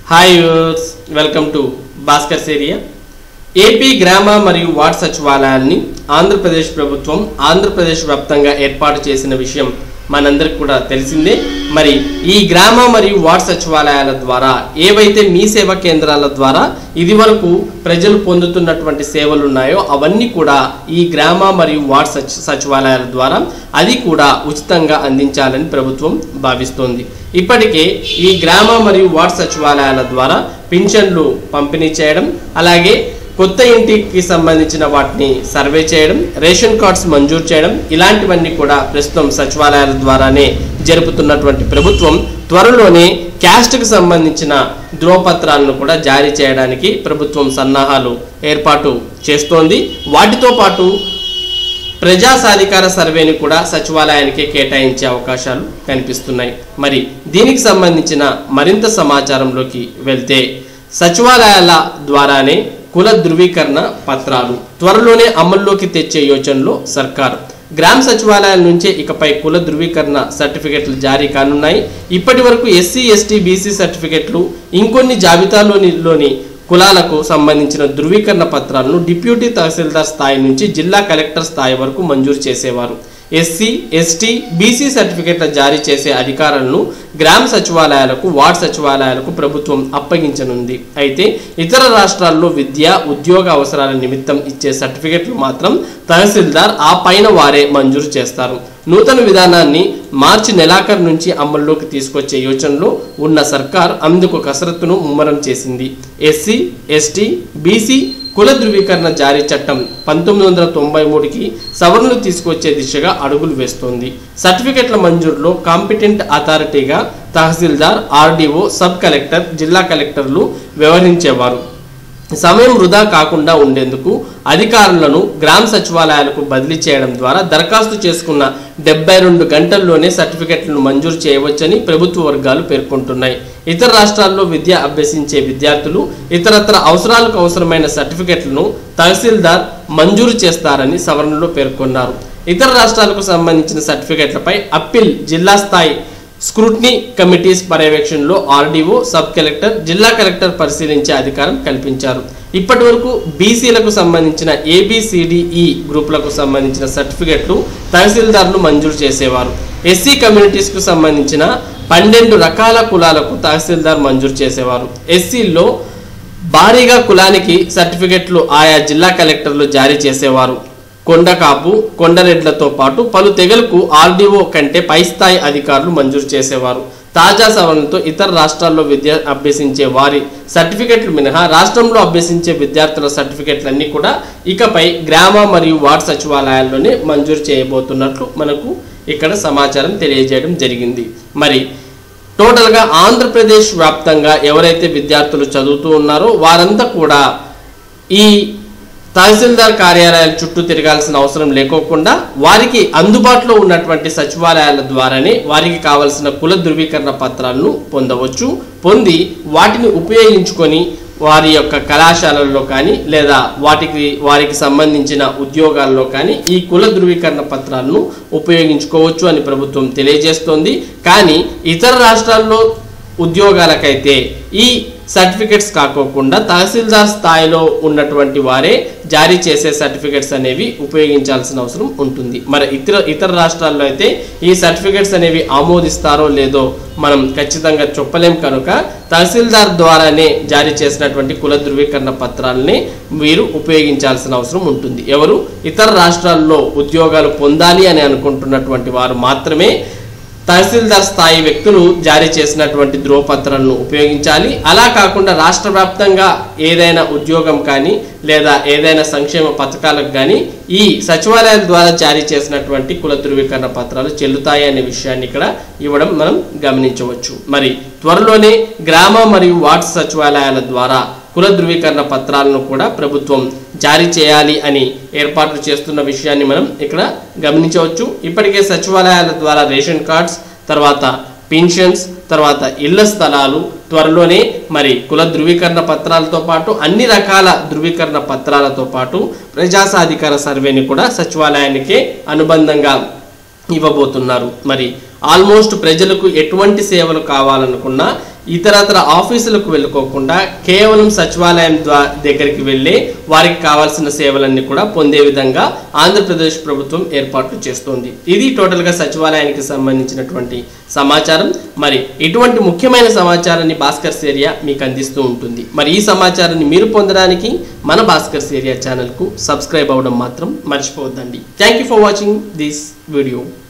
Hi viewers, welcome to Bhaskar's area. AP గ్రామ మరియు ward సచివాలయాల్ని Andhra Pradesh ప్రభుత్వం ఆంధ్రప్రదేశ్ వ్యాప్తంగా ఏర్పాటు చేసిన విషయం మనందరికి కూడా తెలిసిందే. మరి ఈ గ్రామ మరియు వార్డ్ సచివాలయాల ద్వారా ఏవైతే మీ సేవా కేంద్రాల ద్వారా ఇదివరకు ప్రజలు పొందుతున్నటువంటి సేవలు ఉన్నాయో అవన్నీ కూడా ఈ గ్రామ మరియు వార్డ్ సచివాలయాల ద్వారా అది కూడా ఉచితంగా అందించాలని ప్రభుత్వం భావిస్తోంది. ఇప్పటికే ఈ గ్రామ మరియు వార్డ్ సచివాలయాల ద్వారా పింఛన్లు పంపిణీ చేయడం, అలాగే కొత్త ఇంటికి సంబంధించిన వాటిని సర్వే చేయడం, రేషన్ కార్డ్స్ మంజూరు చేయడం, ఇలాంటివన్నీ కూడా ప్రస్తుతం సచివాలయాల ద్వారానే జరుపుతున్నటువంటి ప్రభుత్వం త్వరలోనే క్యాస్ట్కి సంబంధించిన ధ్రువపత్రాలను కూడా జారీ చేయడానికి ప్రభుత్వం సన్నాహాలు ఏర్పాటు చేస్తోంది. వాటితో పాటు ప్రజా సాధికార సర్వేని కూడా సచివాలయానికి కేటాయించే అవకాశాలు కనిపిస్తున్నాయి. మరి దీనికి సంబంధించిన మరింత సమాచారంలోకి వెళ్తే సచివాలయాల ద్వారానే కుల ధృవీకరణ పత్రాలు త్వరలోనే అమల్లోకి తెచ్చే యోచనలో సర్కారు. గ్రామ సచివాలయాల నుంచే ఇకపై కుల ధృవీకరణ సర్టిఫికెట్లు జారీ కానున్నాయి. ఇప్పటి వరకు ఎస్సీ, ఎస్టీ, బీసీ సర్టిఫికెట్లు, ఇంకొన్ని జాబితాలోని కులాలకు సంబంధించిన ధృవీకరణ పత్రాలను డిప్యూటీ తహసీల్దార్ స్థాయి నుంచి జిల్లా కలెక్టర్ స్థాయి వరకు మంజూరు చేసేవారు. ఎస్సీ, ఎస్టీ, బీసీ సర్టిఫికెట్ల జారీ చేసే అధికారాలను గ్రామ సచివాలయాలకు, వార్డ్ సచివాలయాలకు ప్రభుత్వం అప్పగించనుంది. అయితే ఇతర రాష్ట్రాల్లో విద్య, ఉద్యోగ అవసరాల నిమిత్తం ఇచ్చే సర్టిఫికెట్లు మాత్రం తహసీల్దార్ ఆ పైన వారే మంజూరు చేస్తారు. నూతన విధానాన్ని మార్చి నెలాఖరు నుంచి అమల్లోకి తీసుకొచ్చే యోచనలో ఉన్న సర్కార్ అందుకు కసరత్తును ముమ్మరం చేసింది. ఎస్సీ, ఎస్టీ, బీసీ కుల ధృవీకరణ జారీ చట్టం 1993కి సవరణలు తీసుకొచ్చే దిశగా అడుగులు వేస్తోంది. సర్టిఫికెట్ల మంజూరులో కాంపిటెంట్ అథారిటీగా తహసీల్దార్, ఆర్డీఓ, సబ్ కలెక్టర్, జిల్లా కలెక్టర్లు వ్యవహరించేవారు. సమయం వృధా కాకుండా ఉండేందుకు అధికారులను గ్రామ సచివాలయాలకు బదిలీ చేయడం ద్వారా దరఖాస్తు చేసుకున్న 72 గంటల్లోనే సర్టిఫికెట్లను మంజూరు చేయవచ్చని ప్రభుత్వ వర్గాలు పేర్కొంటున్నాయి. ఇతర రాష్ట్రాల్లో విద్య అభ్యసించే విద్యార్థులు ఇతరత్ర అవసరాలకు అవసరమైన సర్టిఫికెట్లను తహసీల్దార్ మంజూరు చేస్తారని సవరణలో పేర్కొన్నారు. ఇతర రాష్ట్రాలకు సంబంధించిన సర్టిఫికెట్లపై అప్పీల్ జిల్లా స్థాయి స్క్రూటినీ కమిటీస్ పర్యవేక్షణలో ఆర్డీఓ, సబ్ కలెక్టర్, జిల్లా కలెక్టర్ పరిశీలించే అధికారం కల్పించారు. ఇప్పటి వరకు బీసీలకు సంబంధించిన ఏబిసిడిఈ గ్రూపులకు సంబంధించిన సర్టిఫికెట్లు తహసీల్దార్లు మంజూరు చేసేవారు. ఎస్సీ కమ్యూనిటీస్కు సంబంధించిన 12 రకాల కులాలకు తహసీల్దార్ మంజూరు చేసేవారు. ఎస్సీల్లో భారీగా కులానికి సర్టిఫికెట్లు ఆయా జిల్లా కలెక్టర్లు జారీ చేసేవారు. కొండకాపు, కొండరెడ్లతో పాటు పలు తెగలకు ఆర్డీఓ కంటే పై స్థాయి అధికారులు మంజూరు చేసేవారు. తాజా సవరణతో ఇతర రాష్ట్రాల్లో విద్య అభ్యసించే వారి సర్టిఫికెట్లు మినహా రాష్ట్రంలో అభ్యసించే విద్యార్థుల సర్టిఫికెట్లన్నీ కూడా ఇకపై గ్రామ మరియు వార్డ్ సచివాలయాల్లోనే మంజూరు చేయబోతున్నట్లు మనకు ఇక్కడ సమాచారం తెలియజేయడం జరిగింది. మరి టోటల్గా ఆంధ్రప్రదేశ్ వ్యాప్తంగా ఎవరైతే విద్యార్థులు చదువుతూ ఉన్నారో వారంతా కూడా ఈ తహసీల్దార్ కార్యాలయాల చుట్టూ తిరగాల్సిన అవసరం లేకోకుండా వారికి అందుబాటులో ఉన్నటువంటి సచివాలయాల ద్వారానే వారికి కావాల్సిన కుల ధృవీకరణ పత్రాలను పొందవచ్చు. పొంది వాటిని ఉపయోగించుకొని వారి యొక్క కళాశాలల్లో కానీ లేదా వారికి సంబంధించిన ఉద్యోగాల్లో కానీ ఈ కుల ధృవీకరణ పత్రాలను ఉపయోగించుకోవచ్చు అని ప్రభుత్వం తెలియజేస్తోంది. కానీ ఇతర రాష్ట్రాల్లో ఉద్యోగాలకైతే ఈ సర్టిఫికెట్స్ కాకోకుండా తహసీల్దార్ స్థాయిలో ఉన్నటువంటి వారే జారీ చేసే సర్టిఫికెట్స్ అనేవి ఉపయోగించాల్సిన అవసరం ఉంటుంది. మరి ఇతర రాష్ట్రాల్లో అయితే ఈ సర్టిఫికెట్స్ అనేవి ఆమోదిస్తారో లేదో మనం ఖచ్చితంగా చెప్పలేం. కనుక తహసీల్దార్ ద్వారానే జారీ చేసినటువంటి కుల ధృవీకరణ పత్రాలని వీరు ఉపయోగించాల్సిన అవసరం ఉంటుంది. ఎవరు ఇతర రాష్ట్రాల్లో ఉద్యోగాలు పొందాలి అని అనుకుంటున్నటువంటి వారు మాత్రమే తహసీల్దార్ స్థాయి వ్యక్తులు జారీ చేసినటువంటి ధ్రువపత్రాలను ఉపయోగించాలి. అలా కాకుండా రాష్ట్ర వ్యాప్తంగా ఏదైనా ఉద్యోగం కానీ లేదా ఏదైనా సంక్షేమ పథకాలకు కానీ ఈ సచివాలయాల ద్వారా జారీ చేసినటువంటి కుల ధృవీకరణ పత్రాలు చెల్లుతాయి అనే విషయాన్ని ఇక్కడ ఇవ్వడం మనం గమనించవచ్చు. మరి త్వరలోనే గ్రామ మరియు వార్డ్ సచివాలయాల ద్వారా కుల ధృవీకరణ పత్రాలను కూడా ప్రభుత్వం జారీ చేయాలి అని ఏర్పాట్లు చేస్తున్న విషయాన్ని మనం ఇక్కడ గమనించవచ్చు. ఇప్పటికే సచివాలయాల ద్వారా రేషన్ కార్డ్స్, తర్వాత పెన్షన్స్, తర్వాత ఇళ్ల స్థలాలు, త్వరలోనే మరి కుల ధృవీకరణ పత్రాలతో పాటు అన్ని రకాల ధృవీకరణ పత్రాలతో పాటు ప్రజా సాధికార సర్వేని కూడా సచివాలయానికే అనుబంధంగా ఇవ్వబోతున్నారు. మరి ఆల్మోస్ట్ ప్రజలకు ఎటువంటి సేవలు కావాలనుకున్నా ఇతరత్ర ఆఫీసులకు వెళ్ళుకోకుండా కేవలం సచివాలయం దగ్గరికి వెళ్ళి వారికి కావాల్సిన సేవలన్నీ కూడా పొందే విధంగా ఆంధ్రప్రదేశ్ ప్రభుత్వం ఏర్పాట్లు చేస్తోంది. ఇది టోటల్గా సచివాలయానికి సంబంధించినటువంటి సమాచారం. మరి ఇటువంటి ముఖ్యమైన సమాచారాన్ని భాస్కర్స్ ఏరియా మీకు అందిస్తూ ఉంటుంది. మరి ఈ సమాచారాన్ని మీరు పొందడానికి మన భాస్కర్స్ ఏరియా ఛానల్కు సబ్స్క్రైబ్ అవ్వడం మాత్రం మర్చిపోవద్దండి. Thank you for watching this video.